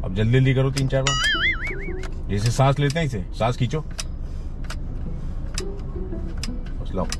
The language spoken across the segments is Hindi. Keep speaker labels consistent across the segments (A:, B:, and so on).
A: अब जल्दी जल्दी करो 3-4 बार, जैसे सांस लेते हैं इसे सांस खींचो, बस लो।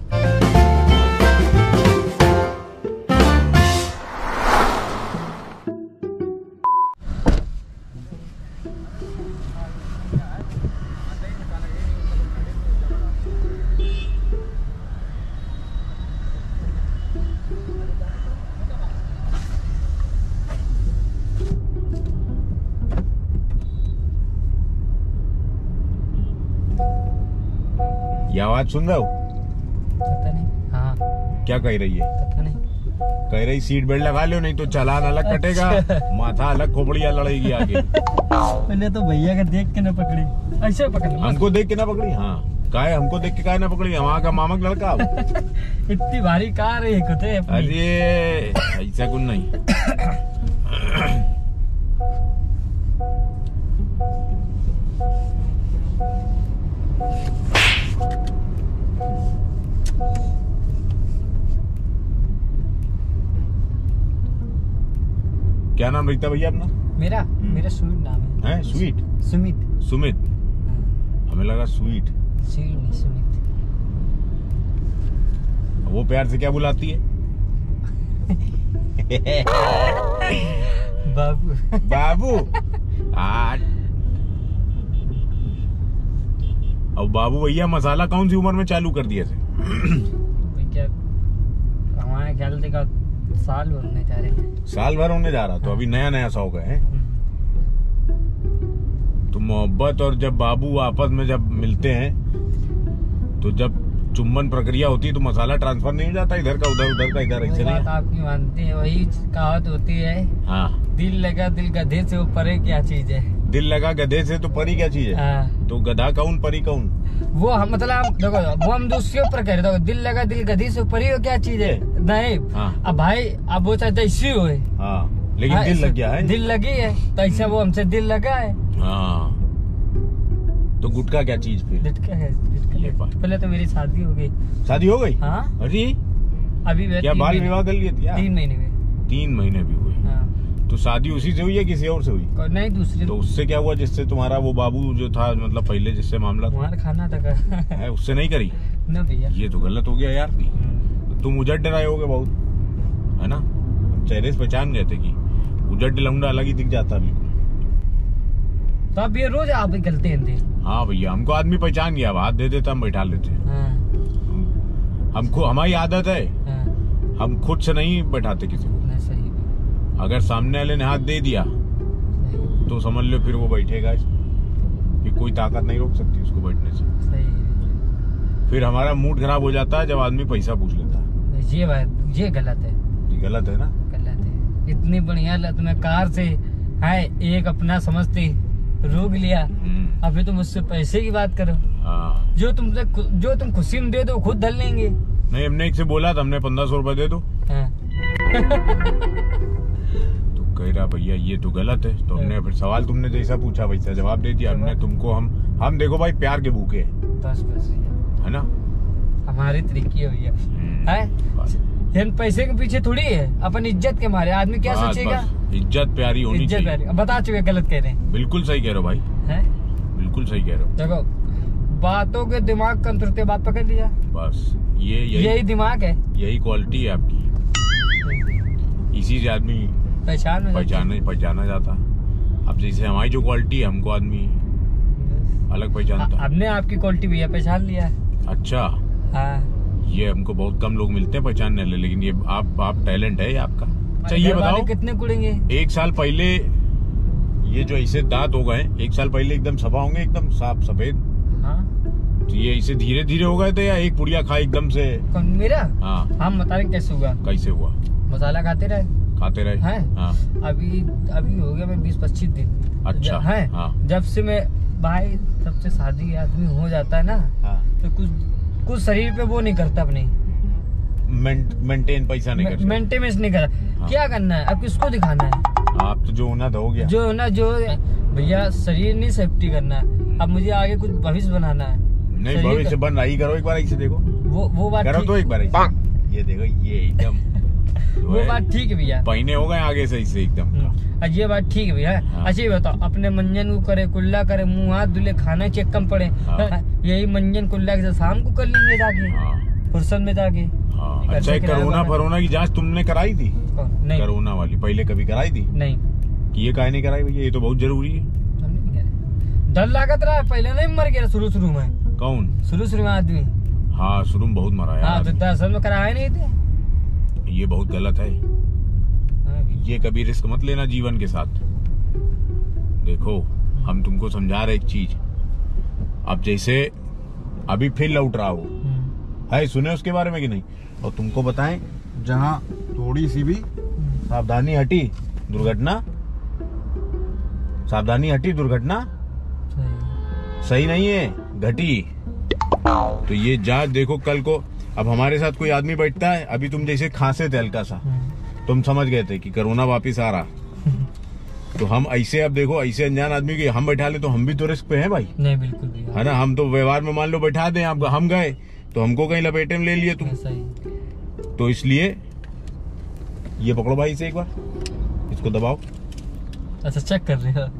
A: ये आवाज सुन रहे हो?
B: पता नहीं। हाँ
A: क्या कह रही है?
B: पता नहीं।
A: कह रही सीट बेल्ट लगा लो, नहीं तो चालान अलग कटेगा, माथा अलग, खोपड़िया लड़ेगी आगे।
B: मैंने तो भैया का देख के ना पकड़ी, ऐसे पकड़
A: हमको देख के ना पकड़ी। हाँ काहे हमको देख के काहे ना पकड़ी, वहाँ का मामा का लड़का।
B: इतनी भारी कार है कुत्ते।
A: अरे ऐसा कुछ नहीं। क्या नाम रखता भैया अपना?
B: मेरा स्वीट नाम है।
A: स्वीट?
B: सुमित।
A: सुमित? हमें लगा स्वीट।
B: सुमित।
A: वो प्यार से क्या बुलाती है?
B: बाबू।
A: बाबू? अब बाबू भैया मसाला कौन सी उम्र में चालू कर दिया थे?
B: क्या हमारे ख्याल से का साल होने जा रहे हैं।
A: साल भर होने जा रहा, तो अभी नया नया शौक है। तो मोहब्बत और जब बाबू आपस में जब मिलते हैं, तो जब चुम्बन प्रक्रिया होती है तो मसाला ट्रांसफर नहीं हो जाता इधर का उधर, उधर का इधर, ऐसे नहीं?
B: बात आपकी मानते हैं, वही कहावत होती है।
A: हाँ।
B: दिल लगा दिल गधे से ऊपर है, क्या चीज है?
A: दिल लगा गधे से तो परी क्या चीज है?
B: हाँ।
A: तो गधा कौन परी कौन?
B: वो हम मतलब देखो, वो हम दूसरे ऊपर कह रहे थे, दिल लगा दिल गधे से ऊपर ही हो, क्या चीज है? नहीं।
A: हाँ।
B: अब भाई अब वो चाहते इसी हो,
A: हाँ लेकिन दिल लग गया है,
B: दिल लगी है, तो ऐसा वो हमसे दिल लगा है।
A: हाँ तो गुटखा क्या चीज फिर?
B: गुटखा है। पहले तो मेरी शादी हो गई।
A: शादी हो गई?
B: हाँ।
A: अरे
B: अभी
A: क्या बाल विवाह कर लिए थे?
B: 3 महीने में।
A: 3 महीने भी हुए?
B: हाँ।
A: तो शादी उसी से हुई है किसी और से हुई?
B: नहीं दूसरी।
A: तो उससे क्या हुआ जिससे तुम्हारा वो बाबू जो था, मतलब पहले जिससे मामला
B: तुम्हारा खाना था
A: है, उससे नहीं करी?
B: ना भैया,
A: ये तो गलत हो गया यार। तुम उजड़ रहे होगे बहुत, है ना? चेहरे से पहचान गए थे कि उजड़ लौंडा अलग ही दिख जाता बिल्कुल।
B: तो अब ये रोज आप ही गलते हैं।
A: हाँ भैया, हमको आदमी पहचान गया, हाथ दे देता हम बैठा लेते।
B: हाँ।
A: हमको हमारी आदत है।
B: हाँ।
A: हम खुद से नहीं बैठाते किसी को।
B: नहीं, सही।
A: अगर सामने वाले ने हाथ दे दिया तो समझ लो फिर वो बैठेगा, कि कोई ताकत नहीं रोक सकती उसको बैठने से।
B: सही।
A: फिर हमारा मूड खराब हो जाता है जब आदमी पैसा पूछ लेता है।
B: ये बात ये गलत है।
A: ये गलत है ना?
B: गलत है। इतनी बढ़िया लत में कार से है, एक अपना समझते रोक लिया, अभी तुम मुझसे पैसे की बात करो।
A: हाँ।
B: जो तुम खुशी में दे दो खुद धर लेंगे।
A: नहीं, हमने एक से बोला था, हमने 1500 रुपए दे दो।
B: हाँ।
A: तो कह रहा भैया ये तो गलत है। तो हमने फिर सवाल तुमने जैसा पूछा वैसा जवाब दे दिया हमने तुमको। हम देखो भाई प्यार के भूखे
B: बस
A: है ना,
B: हमारी तरीकी है भैया। है पैसे के पीछे थोड़ी है, अपन इज्जत के मारे आदमी क्या सोचेगा?
A: इज्जत प्यारी होनी
B: इज्जत
A: चाहिए।
B: प्यारी। बता चुके गलत कह रहे हैं।
A: बिल्कुल सही कह रहे हो भाई,
B: है
A: बिल्कुल सही कह रहे हो।
B: देखो बातों के दिमाग का तुरंत बात पकड़ लिया,
A: बस यही
B: दिमाग है,
A: यही क्वालिटी है आपकी। इसी से आदमी पहचाना जाता। अब जैसे हमारी जो क्वालिटी है, हमको आदमी अलग पहचानता।
B: हमने आपकी क्वालिटी भैया पहचान लिया।
A: अच्छा।
B: हाँ।
A: ये हमको बहुत कम लोग मिलते हैं पहचानने वाले, लेकिन ये आप टैलेंट है आपका। अच्छा ये बताओ
B: कितने कुड़ेंगे?
A: 1 साल पहले ये जो ऐसे दांत हो गए, 1 साल पहले एकदम सफा होंगे, एकदम साफ सफेद।
B: हाँ।
A: तो ये ऐसे धीरे धीरे हो गए थे या एक पुड़िया खा एकदम से?
B: कौन मेरा?
A: हाँ।
B: हम बता रहे कैसे हुआ?
A: कैसे हुआ?
B: मसाला खाते रहे
A: हैं? हाँ।
B: अभी हो गया मैं 20-25 दिन।
A: अच्छा है। हाँ।
B: जब से मैं भाई सबसे शादी आदमी हो जाता है ना। हाँ। तो कुछ शरीर पे वो नहीं करता, अपने
A: मेंटेन पैसा नहीं करता,
B: मेंटेनेंस नहीं कर। हाँ। क्या करना है अब, किसको दिखाना है?
A: आप तो जो होना था हो गया।
B: जो भैया शरीर नहीं सेफ्टी करना है, अब मुझे आगे कुछ भविष्य बनाना है।
A: नहीं भविष्य बन रही करो, एक बार ऐसे देखो।
B: वो बात
A: करो तो एक बार ऐसे। ये देखो ये एकदम
B: वो बात ठीक है भैया,
A: पहने हो गए आगे सही से एकदम।
B: ये बात ठीक है भैया। अच्छा ये बताओ, अपने मंजन को करे, कुल्ला करे, मुंह हाथ धुले, खाना चेक कम पड़े, यही मंजन कुल्ला के शाम को कर लेंगे जाके फुर्सत में जाके।
A: अच्छा, कोरोना की जांच तुमने कराई थी? नहीं, कोरोना वाली पहले कभी कराई थी?
B: नहीं।
A: कि ये काहे नहीं कराई भैया? ये तो बहुत जरूरी है।
B: डर लागत रहा, पहले नहीं मर गया शुरू में?
A: कौन?
B: शुरू में आदमी?
A: हाँ, शुरू में बहुत मरा यार।
B: तो असल में कराए नहीं थे।
A: ये बहुत गलत है। ये कभी रिस्क मत लेना जीवन के साथ। देखो, हम तुमको समझा रहे एक चीज। अब जैसे अभी फिर लौट रहा हो है, सुने उसके बारे में कि नहीं? और तुमको बताएं, जहाँ थोड़ी सी भी सावधानी हटी दुर्घटना, सावधानी हटी दुर्घटना सही नहीं है, घटी। तो ये जांच देखो, कल को अब हमारे साथ कोई आदमी बैठता है, अभी तुम जैसे खांसे थे हल्का सा, तुम समझ गए थे कि कोरोना वापिस आ रहा, तो हम ऐसे, अब देखो ऐसे अनजान आदमी की हम बैठा ले तो हम भी तो रिस्क पे हैं भाई।
B: नहीं बिल्कुल भी
A: है ना, हम तो व्यवहार में मान लो बैठा दें, हम गए तो हमको कहीं लपेटे में ले लिए तुम। तो इसलिए ये पकड़ो भाई से एक बार, इसको दबाओ।
B: अच्छा चेक कर रहे हो?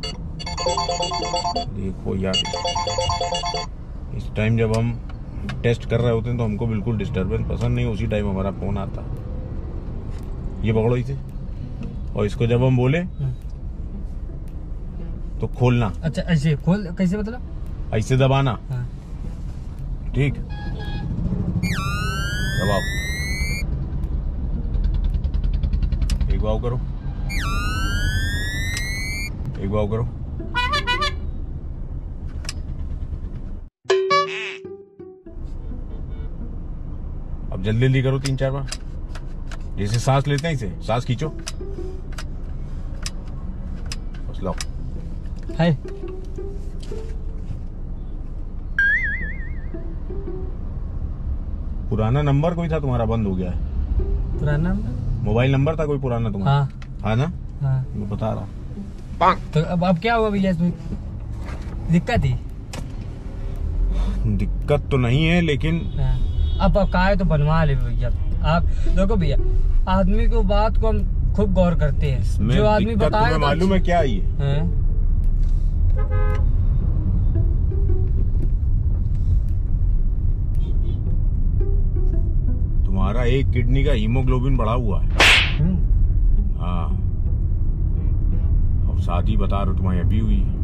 A: देखो यार, इस टाइम जब हम टेस्ट कर रहे होते हैं तो हमको बिल्कुल डिस्टरबेंस पसंद नहीं, उसी टाइम हमारा फोन आता। ये पकड़ो इसे, और इसको जब हम बोले तो खोलना। अच्छा
B: ऐसे खोल, कैसे मतलब?
A: ऐसे दबाना। ठीक, दबाओ, एक बार करो, एक बार करो। अब जल्दी जल्दी करो, 3-4 बार, जैसे सांस लेते हैं इसे, सांस खींचो, बस लो।
B: है
A: पुराना नंबर कोई था तुम्हारा, बंद हो गया है?
B: पुराना
A: मोबाइल नंबर था कोई पुराना तुम्हारा? हाँ ना?
B: हाँ,
A: मैं बता रहा।
B: तो अब क्या हुआ भैया, इसमें दिक्कत ही?
A: दिक्कत तो नहीं है, लेकिन
B: अब कहा तो बनवा ले भैया। आप देखो भैया, आदमी को बात को हम खूब गौर करते हैं, जो आदमी बताए
A: मालूम है क्या ये है? तुम्हारा एक किडनी का हीमोग्लोबिन बढ़ा हुआ है। हाँ, और शादी बता रहे तुम्हारी अभी हुई है।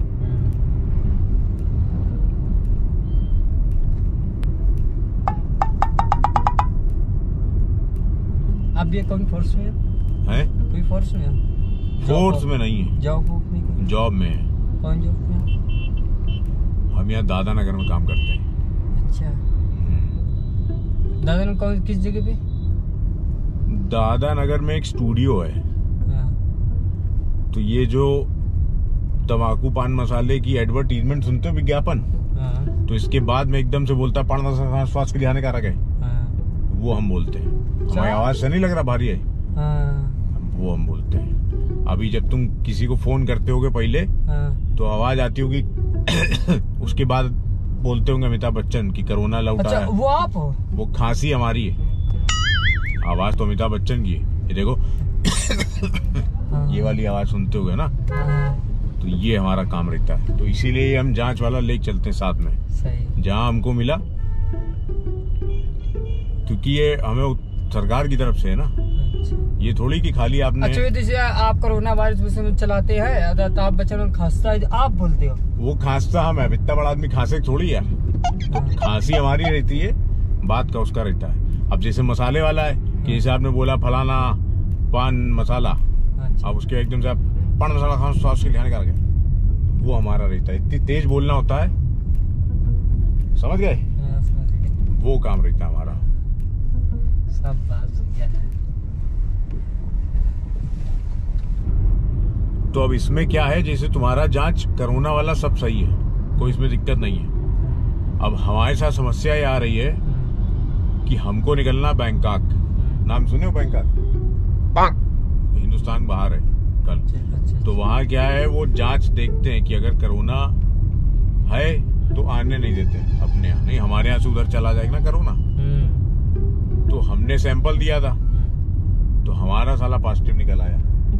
B: अब ये कौन फोर्स में है? कोई फोर्स में है?
A: फोर्स में नहीं है,
B: जॉब में?
A: जॉब में है।
B: कौन जॉब में?
A: हम यहाँ दादा नगर में काम करते हैं।
B: अच्छा, दादा नगर कौन, किस जगह पे?
A: दादा नगर में एक स्टूडियो है। तो ये जो तंबाकू पान मसाले की एडवर्टीजमेंट सुनते हो, विज्ञापन, तो इसके बाद में एकदम से बोलता है स्वास्थ्य के लिए हानिकारक है, वो हम बोलते हैं। हमारी आवाज से नहीं लग रहा भारी है? वो हम बोलते हैं। अभी जब तुम किसी को फोन करते होगे पहले, तो आवाज आती होगी उसके बाद बोलते होंगे अमिताभ बच्चन की कोरोना लौटा।
B: अच्छा, वो आप हो?
A: वो खांसी हमारी है, आवाज तो अमिताभ बच्चन की है। ये देखो ये वाली आवाज सुनते होगे ना, तो ये हमारा काम रहता है। तो इसीलिए हम जांच वाला लेके चलते हैं साथ में, जहाँ हमको मिला, क्योंकि ये हमें सरकार की तरफ से है ना। अच्छा। ये थोड़ी कि खाली आपने। अच्छा,
B: जैसे आप कोरोना वायरस में चलाते हैं, तो आप बच्चों खांसता है आप बोलते हो,
A: वो खांसता हम है, इतना बड़ा आदमी खांसे थोड़ी है। तो खांसी हमारी रहती है, बात का उसका रहता है। अब जैसे मसाले वाला है कि जैसे आपने बोला फलाना पान मसाला, अब उसके एकदम से आप पान मसाला खाओ, स्वास्थ्य के लिए हानिकारक है, वो हमारा रहता है। इतनी तेज बोलना होता है, समझ गए? वो काम रहता है हमारा।
B: सब बात
A: तो अब इसमें क्या है, जैसे तुम्हारा जांच कोरोना वाला सब सही है, कोई इसमें दिक्कत नहीं है। अब हमारे साथ समस्या ये आ रही है कि हमको निकलना बैंकॉक। नाम सुने हो बैंकॉक? हिंदुस्तान बाहर है कल। तो वहाँ क्या है, वो जांच देखते हैं कि अगर कोरोना है तो आने नहीं देते अपने यहाँ, नहीं हमारे यहाँ से उधर चला जाएगा ना कोरोना। तो हमने सैंपल दिया था, तो हमारा साला पॉजिटिव निकल आया।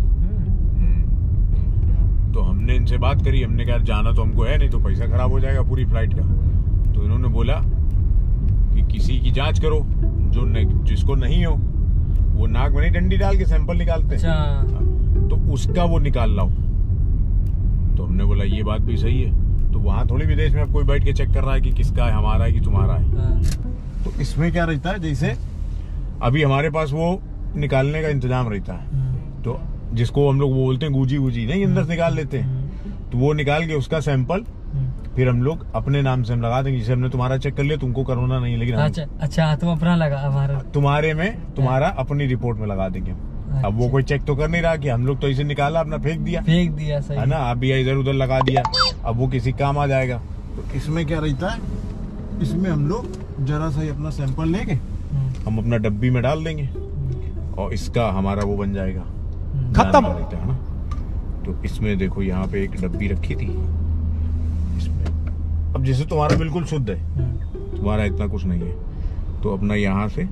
A: तो हमने इनसे बात करी, हमने कहा जाना तो हमको है नहीं, तो पैसा खराब हो जाएगा पूरी फ्लाइट का। तो इन्होंने बोला कि किसी की जांच करो, जो जिसको नहीं हो वो नाक में नहीं डंडी डाल के सैंपल निकालते हैं, तो उसका वो निकाल लाओ। तो हमने बोला ये बात भी सही है। तो वहां थोड़ी विदेश में अब कोई बैठ के चेक कर रहा है कि किसका है, हमारा है कि तुम्हारा है। तो इसमें क्या रहता है, जैसे अभी हमारे पास वो निकालने का इंतजाम रहता है, तो जिसको हम लोग वो बोलते हैं गुजी नहीं, अंदर से निकाल लेते हैं। तो वो निकाल के उसका सैंपल फिर हम लोग अपने नाम से हम लगा देंगे। जैसे हमने तुम्हारा चेक कर लिया, तुमको कोरोना नहीं, लेकिन
B: अच्छा तुम अपना लगा, हमारा
A: तुम्हारे में तुम्हारा अपनी रिपोर्ट में लगा देंगे। अच्छा। अब वो कोई चेक तो कर नहीं रहा कि हम लोग तो इसे निकाला अपना फेंक दिया
B: सही
A: है ना, आप भी इधर उधर लगा दिया, अब वो किसी काम आ जाएगा। तो इसमें क्या रहता है, इसमें हम लोग जरा सा अपना सैंपल लेके हम अपना डब्बी में डाल देंगे और इसका हमारा वो बन जाएगा, खत्म रहता है ना। तो इसमें देखो यहाँ पे एक डब्बी रखी थी इसमें। अब जैसे तुम्हारा बिल्कुल शुद्ध है, तुम्हारा इतना कुछ नहीं है, तो अपना यहाँ से,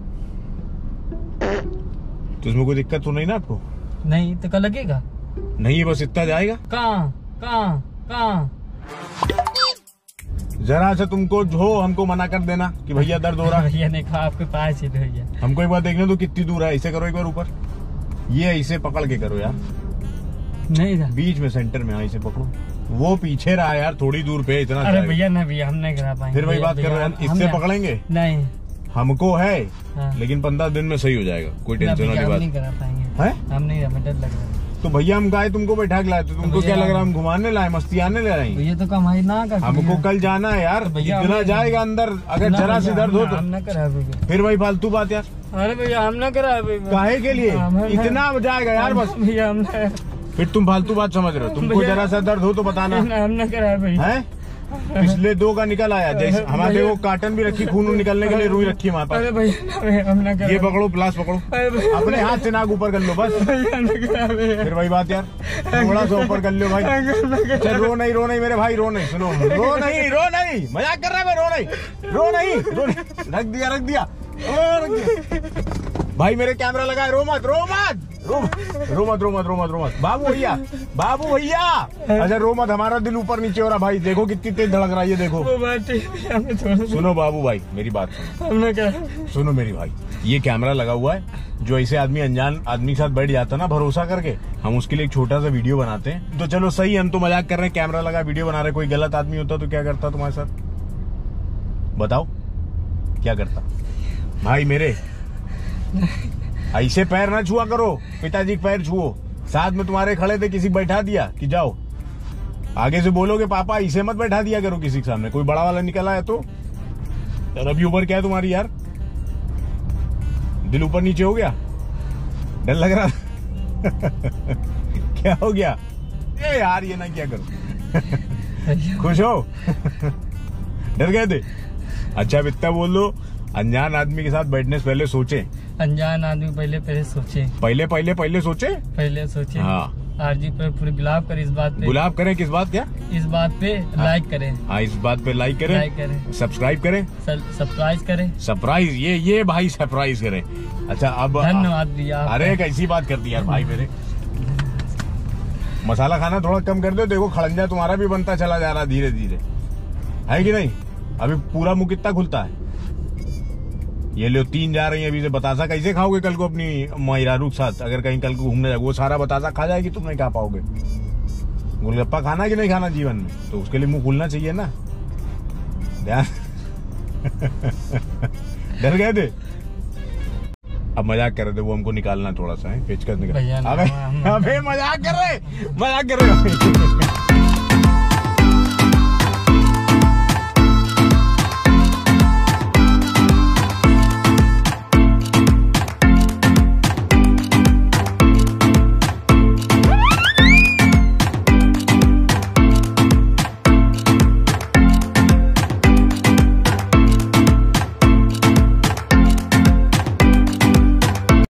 A: तो इसमें कोई दिक्कत तो नहीं ना आपको?
B: नहीं तो क्या लगेगा?
A: नहीं, बस इतना जाएगा।
B: कहाँ
A: जरा से तुमको जो हमको मना कर देना कि भैया दर्द हो रहा है।
B: भैया ने कहा आपके पास ही भैया।
A: हमको एक बार देखने दो कितनी दूर है, ऐसे करो एक बार ऊपर, ये ऐसे पकड़ के करो यार,
B: नहीं था
A: बीच में सेंटर में, ऐसे पकड़ो, वो पीछे रहा यार थोड़ी दूर पे, इतना।
B: अरे भैया ना भैया, हम नहीं करा पाएंगे।
A: फिर वही बात कर रहे हैं, इससे पकड़ेंगे
B: नहीं,
A: हमको है लेकिन 15 दिन में सही हो जाएगा, कोई टेंशन वाली बात
B: नहीं करा पाएंगे।
A: हम
B: नहीं, हमें डर लग रहा है।
A: तो भैया हम गाय तुमको बैठा के लाए, तो तुमको क्या लग रहा है हम घुमाने लाए, मस्ती आने ले रहे हैं?
B: ये तो कमाई ना कर,
A: हमको कल जाना है यार, इतना जाएगा अंदर, अगर जरा से दर्द हो तो
B: हम ना करा भैया।
A: फिर वही फालतू बात यार।
B: अरे भैया हम ना करा भैया,
A: काहे के लिए इतना जाएगा यार, बस
B: भैया हम।
A: फिर तुम फालतू बात समझ रहे हो, तुमको जरा सा दर्द हो तो बताना।
B: हम ना करा भैया
A: है, पिछले 2 का निकल आया, जैसे हमारे वो कार्टन भी रखी, खून निकलने के लिए रुई रखी हमारे पास।
B: अरे भैया हम ना करा।
A: ये पकड़ो, प्लास पकड़ो, अपने हाथ से नाक ऊपर कर लो बस। फिर वही बात यार, थोड़ा सा ऊपर कर लो भाई। अच्छा रो नहीं मेरे भाई, रो नहीं, सुनो, रो नहीं, मजाक कर रहा है मैं, रो नहीं, रख दिया भाई, मेरे कैमरा लगा है, रो मत बाबू भैया, अच्छा रो मत, हमारा दिल ऊपर नीचे हो रहा भाई, देखो कितनी तेज धड़क रहा है, ये देखो। सुनो बाबू भाई, मेरी बात सुनो मेरी भाई, ये कैमरा लगा हुआ है, जो ऐसे आदमी अनजान आदमी के साथ बैठ जाता ना भरोसा करके, हम उसके लिए एक छोटा सा वीडियो बनाते हैं। तो चलो सही, हम तो मजाक कर रहे हैं, कैमरा लगा वीडियो बना रहे, कोई गलत आदमी होता तो क्या करता तुम्हारे साथ, बताओ क्या करता भाई मेरे? ऐसे पैर ना छुआ करो, पिताजी के पैर छुओ, साथ में तुम्हारे खड़े थे, किसी बैठा दिया कि जाओ, आगे से बोलोगे पापा ऐसे मत बैठा दिया करो किसी के सामने, कोई बड़ा वाला निकला है तो। यार अभी उम्र क्या है तुम्हारी यार, दिल ऊपर नीचे हो गया, डर लग रहा क्या हो गया? ए यार ये ना क्या करो खुश हो डर गए थे? अच्छा अब इतना बोल दो, अनजान आदमी के साथ बैठने से पहले सोचे,
B: अनजान आदमी पहले सोचे,
A: पहले सोचे। हाँ
B: आरजी पे पूरी गुलाब करें, इस बात पे
A: गुलाब करें, किस बात? क्या इस
B: बात पे लाइक करें?
A: हाँ इस बात पे लाइक करें, सब्सक्राइब करें, सरप्राइज ये भाई सरप्राइज करें। अच्छा अब
B: धन्यवाद भैया। अरे
A: कैसी बात कर दी यार भाई मेरे, मसाला खाना थोड़ा कम कर दो, देखो खड़ंजा तुम्हारा भी बनता चला जा रहा धीरे धीरे, है कि नहीं? अभी पूरा मुंह कितना खुलता है, ये लो 3 जा रही है अभी से, बतासा कैसे खाओगे कल को अपनी महिरारू के साथ, अगर कहीं कल को घूमने जाओगे, वो सारा बतासा खा जाएगी, तुम नहीं खा पाओगे। गोलगप्पा खाना कि नहीं खाना जीवन में, तो उसके लिए मुंह खुलना चाहिए ना, ध्यान डर गए थे? अब मजाक कर रहे थे, वो हमको निकालना थोड़ा सा है, पेचकस निकाल, अबे मजाक कर रहे